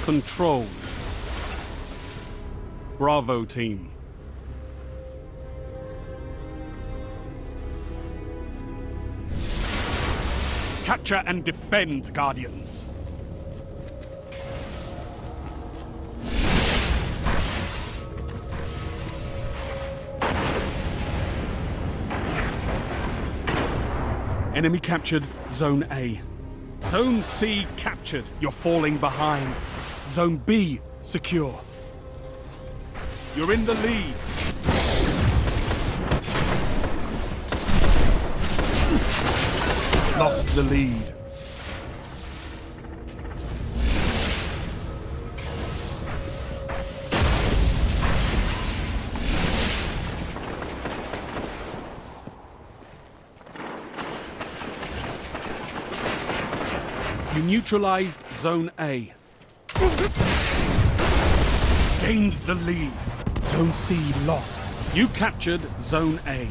control. Bravo team. Capture and defend, Guardians. Enemy captured Zone A. Zone C captured. You're falling behind. Zone B secure. You're in the lead. Lost the lead. You neutralized Zone A. Gained the lead. Zone C lost. You captured Zone A.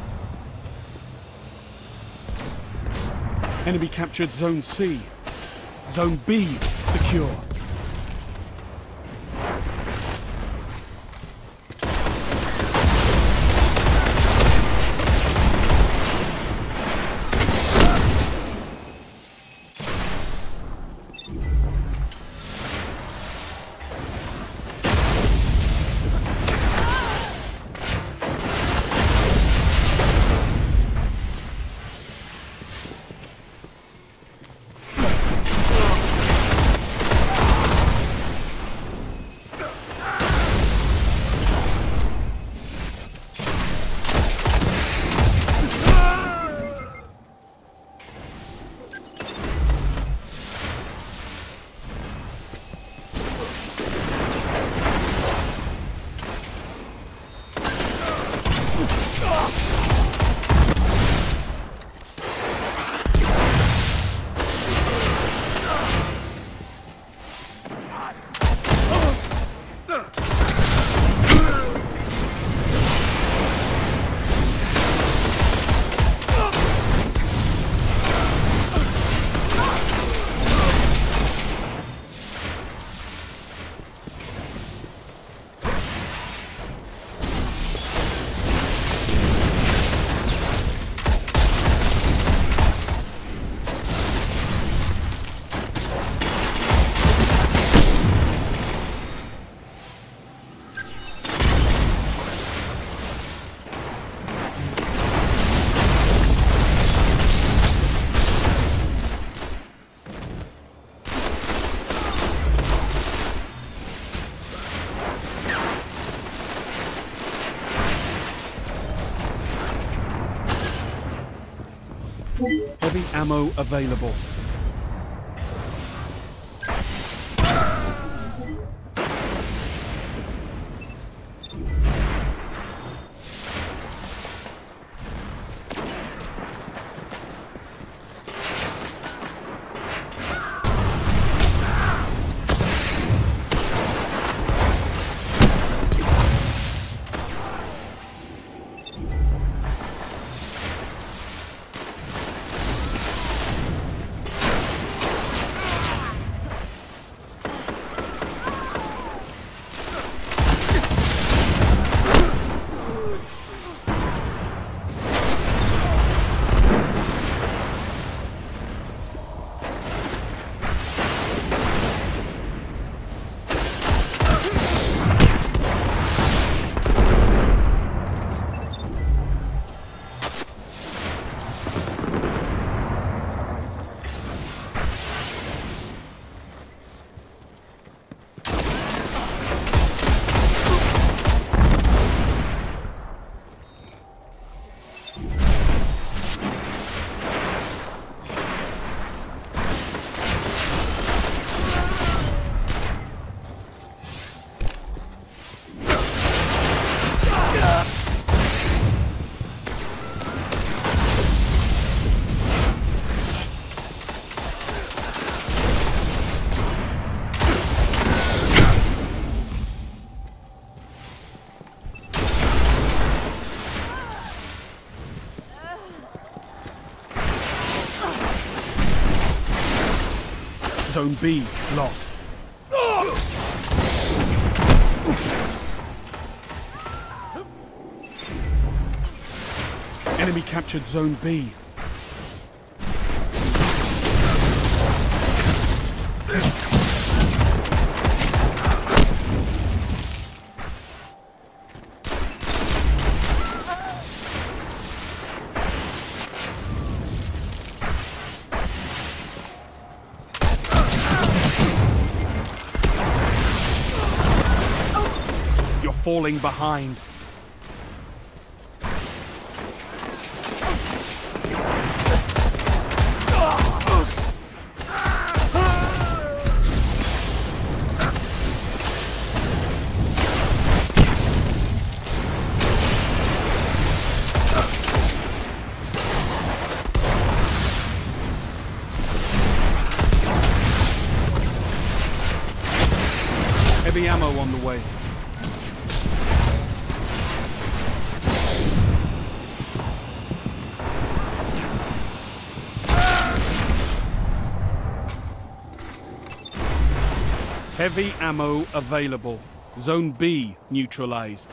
Enemy captured Zone C. Zone B secure. Heavy ammo available. Zone B lost. Enemy captured Zone B. You're falling behind. Heavy ammo on the way. Heavy ammo available. Zone B neutralized.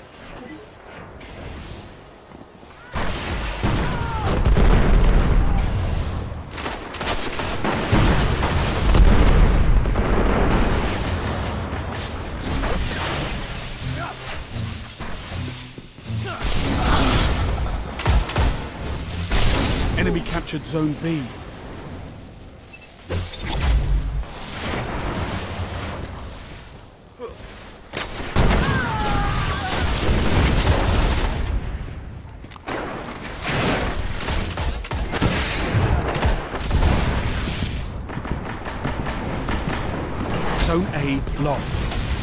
Enemy captured Zone B. Zone A lost.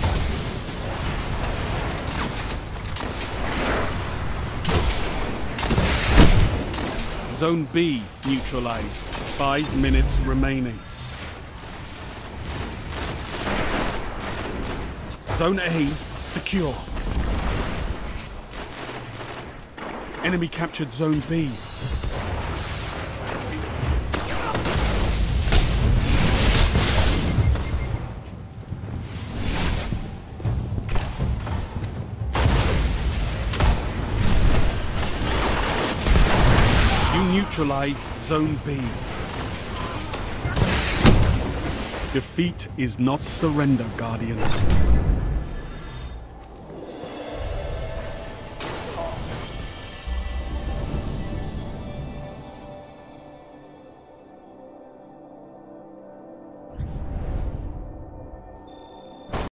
Zone B neutralized. 5 minutes remaining. Zone A secure. Enemy captured Zone B. Neutralize Zone B. Defeat is not surrender, Guardian.